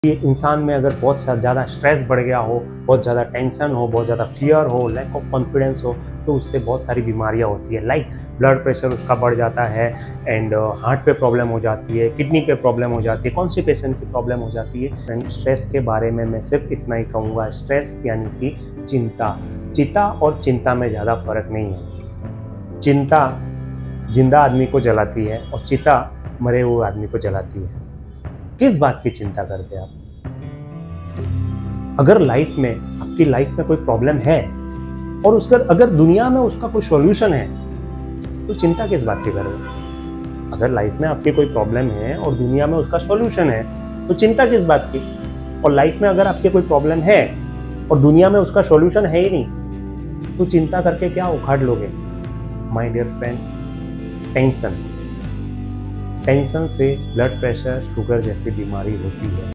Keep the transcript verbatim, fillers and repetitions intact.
ये इंसान में अगर बहुत ज़्यादा स्ट्रेस बढ़ गया हो, बहुत ज़्यादा टेंशन हो, बहुत ज़्यादा फियर हो, लैक ऑफ कॉन्फिडेंस हो, तो उससे बहुत सारी बीमारियां होती है। लाइक ब्लड प्रेशर उसका बढ़ जाता है एंड हार्ट पे प्रॉब्लम हो जाती है, किडनी पे प्रॉब्लम हो जाती है, कॉन्स्टिपेशन की प्रॉब्लम हो जाती है। स्ट्रेस के बारे में मैं सिर्फ इतना ही कहूँगा, स्ट्रेस यानी कि चिंता। चिता और चिंता में ज़्यादा फर्क नहीं है। चिंता जिंदा आदमी को जलाती है और चिता मरे हुए आदमी को जलाती है। किस बात की चिंता करते हैं आप? अगर लाइफ में आपकी लाइफ में कोई प्रॉब्लम है और उसका अगर दुनिया में उसका कोई सॉल्यूशन है तो चिंता किस बात की करोगे? अगर लाइफ में आपकी कोई प्रॉब्लम है और दुनिया में उसका सॉल्यूशन है तो चिंता किस बात की? और लाइफ में अगर आपकी कोई प्रॉब्लम है और दुनिया में उसका सॉल्यूशन है ही नहीं तो चिंता करके क्या उखाड़ लोगे? My dear friend, tension tension से ब्लड प्रेशर, शुगर जैसी बीमारी होती है।